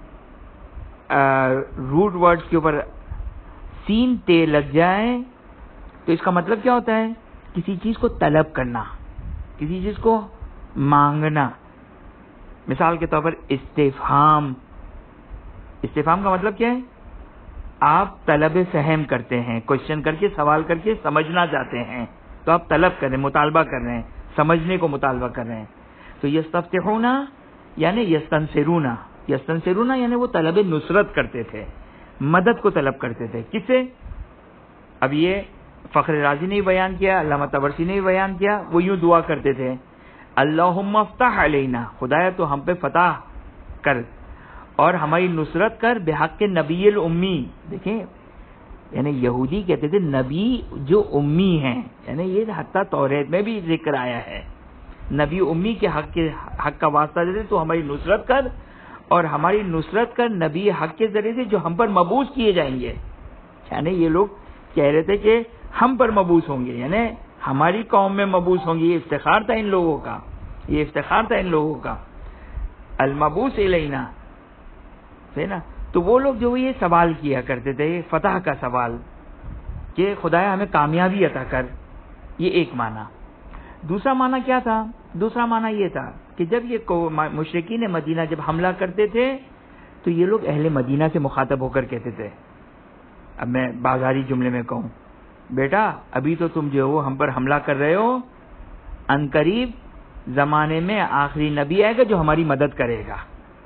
روٹ ورڈز کے اوپر سین، تے لگ جائے تو اس کا مطلب کیا ہوتا ہے؟ کسی چیز کو طلب کرنا، کسی چیز کو مانگنا. مثال کے طور پر استفہام کا مطلب کیا ہے؟ آپ طلب فہم کرتے ہیں، کوشچن کر کے سوال کر کے سمجھنا چاہتے ہیں تو آپ طلب کر رہے ہیں، مطالبہ کر رہے ہیں، سمجھنے کو مطالبہ کر رہے ہیں. تو یستفتحون یعنی یستنصرون یعنی وہ طلب نصرت کرتے تھے، مدد کو طلب کرتے تھے. کس سے؟ اب یہ فخر رازی نے بیان کیا، علامہ طبرسی نے بیان کیا. وہ یوں دعا کرتے تھے اللہم افتح علینا، خدایا تو ہم پہ فتح کر اور ہماری نصرت کر بحق نبی الامی. دیکھیں یعنی یہودی کہتے تھے نبی جو امی ہیں، یعنی یہ حتیٰ توریت میں بھی ذکر آیا ہے، نبی امی کے حق کا واسطہ دیتے تو ہماری نصرت کر، اور ہماری نصرت کر نبی حق کے ذریعے سے جو ہم پر مبعوث کیے جائیں گے. یعنی یہ لوگ کہہ رہے تھے کہ ہم پر مبعوث ہوں گے، یعنی ہماری قوم میں مبعوث ہوں گے. یہ افتخار تھا ان لوگوں کا، یہ افتخار تھا ان لوگوں کا. المبعوث الینا، ہے نا. تو وہ لوگ جو یہ سوال کیا کرتے تھے، فتح کا سوال کہ خدایا ہمیں کامیابی عطا کر، یہ ایک معنی. دوسرا معنی کیا تھا؟ دوسرا معنی یہ تھا کہ جب یہ مشرکین مدینہ جب حملہ کرتے تھے تو یہ لوگ اہل مدینہ سے مخاطب ہو کر کہتے تھے، اب میں بازاری جملے میں کہوں، بیٹا ابھی تو تم جو ہو ہم پر حملہ کر رہے ہو، ان قریب زمانے میں آخری نبی آئے گا جو ہماری مدد کرے گا.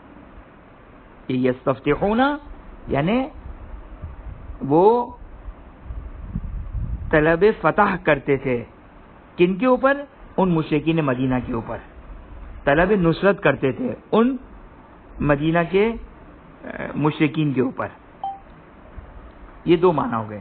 یہ یستفتحون یعنی وہ طلب فتح کرتے تھے. کن کے اوپر؟ ان مشرکین مدینہ کے اوپر. طلب نصرت کرتے تھے ان مدینہ کے مشرکین کے اوپر. یہ دو معنی ہو گئے.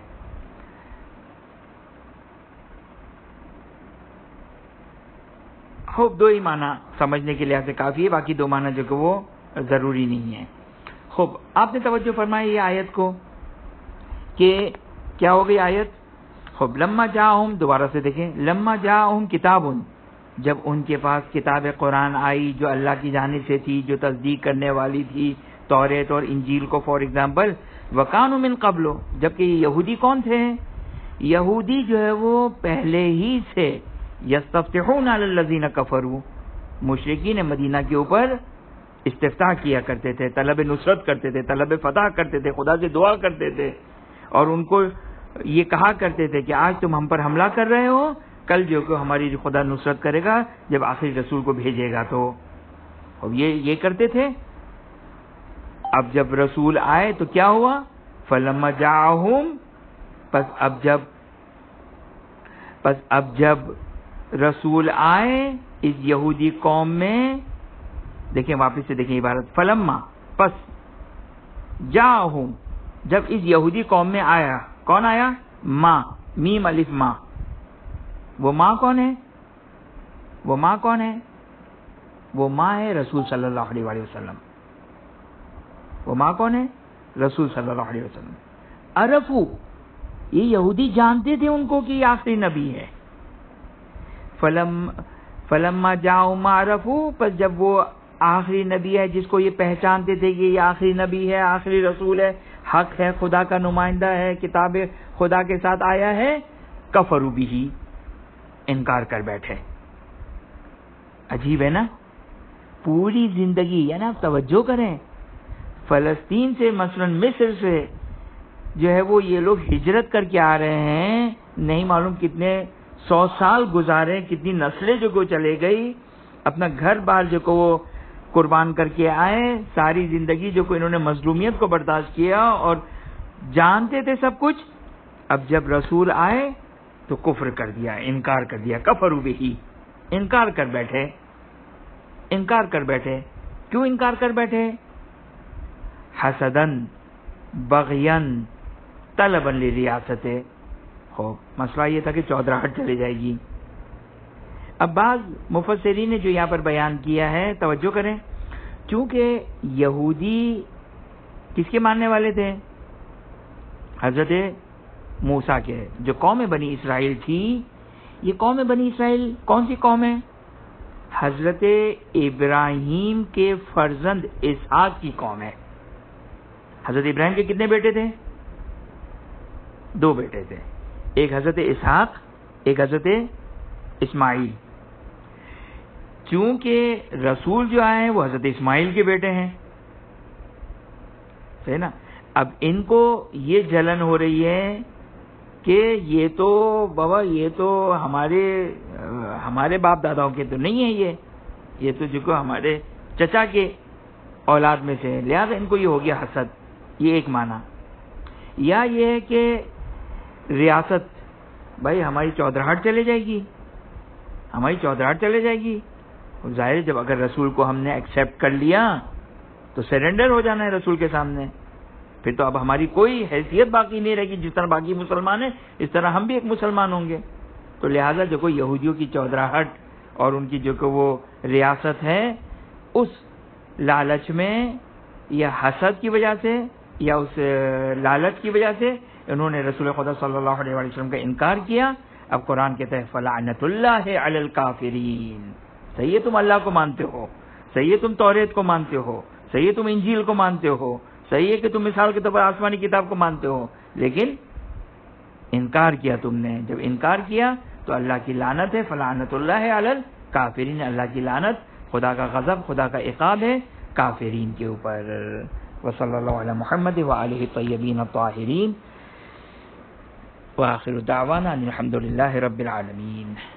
خوب دو ہی معنی سمجھنے کے لحاظ سے کافی ہے، باقی دو معنی جو کہ وہ ضروری نہیں ہے. خوب آپ نے توجہ فرمائی یہ آیت کو کہ کیا ہو گئی آیت. خوب لما جاءہم، دوبارہ سے دیکھیں، لما جاءہم کتاب، جب ان کے پاس کتاب قرآن آئی جو اللہ کی جانب سے تھی، جو تصدیق کرنے والی تھی توریت اور انجیل کو. فار ایگزامپل وکانوا من قبل، جبکہ یہ یہودی کون تھے؟ یہودی جو ہے وہ پہلے ہی سے یستفتحون علی الذین کفروا، مشرکین مدینہ کے اوپر استفتاح کیا کرتے تھے، طلب نصرت کرتے تھے، طلب فتح کرتے تھے، خدا سے دعا کرتے تھے اور ان کو یہ کہا کرتے تھے کہ آج تم ہم پر حملہ کر رہے ہو، کل جو کہ ہماری خدا نصرت کرے گا جب آخری رسول کو بھیجے گا. تو اب یہ کرتے تھے. اب جب رسول آئے تو کیا ہوا؟ فلما جاءہم، پس اب جب رسول آئے اس یہودی قوم میں، دیکھیں واپس سے دیکھیں عبارت، فلما پس جاءہم، جب اس یہودی قوم میں آیا. کون آیا؟ ماں، میم الف ماں. وہ ماں کون ہے؟ وہ ماں کون ہے؟ وہ ماں ہے رسول صلی اللہ علیہ وآلہ وسلم. وہ ماں کون ہے؟ رسول صلی اللہ علیہ وسلم. عرفو، یہ یہودی جانتے تھے ان کو کہ یہ آخری نبی ہے. فلما جاءہم عرفو، پس جب وہ آخری نبی ہے جس کو یہ پہچانتے تھے کہ یہ آخری نبی ہے، آخری رسول ہے، حق ہے، خدا کا نمائندہ ہے، کتاب خدا کے ساتھ آیا ہے، کفروا بہ، انکار کر بیٹھے. عجیب ہے نا. پوری زندگی، یعنی آپ توجہ کریں، فلسطین سے مثلا مصر سے جو ہے وہ یہ لوگ ہجرت کر کے آ رہے ہیں، نہیں معلوم کتنے 100 سال گزارے، کتنی نسلیں جو کو چلے گئی، اپنا گھر بار جو کو وہ قربان کر کے آئے، ساری زندگی جو کو انہوں نے مظلومیت کو برداشت کیا اور جانتے تھے سب کچھ. اب جب رسول آئے تو کفر کر دیا، انکار کر دیا. کفروا بہ، انکار کر بیٹھے. انکار کر بیٹھے. کیوں انکار کر بیٹھے؟ حسدن، بغین، طلبا لریاست. ہو مسئلہ یہ تھا کہ چودراہٹ چلے جائے گی. اب بعض مفسرین نے جو یہاں پر بیان کیا ہے توجہ کریں، چونکہ یہودی کس کے ماننے والے تھے؟ حضرت موسیٰ کے. جو قوم بنی اسرائیل تھی، یہ قوم بنی اسرائیل کون سی قوم ہے؟ حضرت ابراہیم کے فرزند اسحاق کی قوم ہے. حضرت ابراہیم کے کتنے بیٹے تھے؟ 2 بیٹے تھے، ایک حضرت اسحاق، ایک حضرت اسماعیل. چونکہ رسول جو آئے ہیں وہ حضرت اسماعیل کے بیٹے ہیں، صحیح نا. اب ان کو یہ جلن ہو رہی ہے کہ یہ تو بابا، یہ تو ہمارے باپ داداؤں کے تو نہیں ہے، یہ تو جو کو ہمارے چچا کے اولاد میں سے، لہذا ان کو یہ ہو گیا حسد. یہ ایک معنی. یا یہ ہے کہ ریاست، بھائی ہماری چودراہٹ چلے جائے گی، ہماری چودراہٹ چلے جائے گی. ظاہر جب اگر رسول کو ہم نے ایکسیپٹ کر لیا تو سرنڈر ہو جانا ہے رسول کے سامنے، پھر تو اب ہماری کوئی حیثیت باقی نہیں رہے گی. جس طرح باقی مسلمان ہیں اس طرح ہم بھی ایک مسلمان ہوں گے. تو لہٰذا جو کوئی یہودیوں کی چودراہٹ اور ان کی جو کہ وہ ریاست ہے، اس لالچ میں یا حسد کی وجہ سے یا اس لالچ کی وجہ سے انہوں نے رسول خدا صلی اللہ علیہ وسلم کا انکار کیا. اب قرآن کہتا ہے فلعنت اللہ علی الکافرین. صحیح ہے تم اللہ کو مانتے ہو, صحیح ہے تم توریت کو مانتے ہو, صحیح ہے تم انجیل کو مانتے ہو, صحیح ہے کہ تم مثال کے طور پر آسمانی کتاب کو مانتے ہو, لیکن انکار کیا تم نے. جب انکار کیا تو اللہ کی لعنت ہے. فلعنت اللہ علی الکافرین, اللہ کی لعنت, خدا کا غضب, خدا کا عقاب ہے کافرین کے اوپر. وصلی اللہ علی محمد وآلہ الطیبین الطاہرین وآخر دعوانا الحمد للہ رب العالمین.